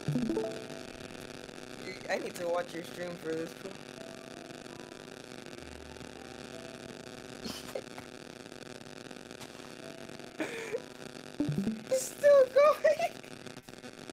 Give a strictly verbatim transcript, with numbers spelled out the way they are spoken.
I need to watch your stream for this. It's still going.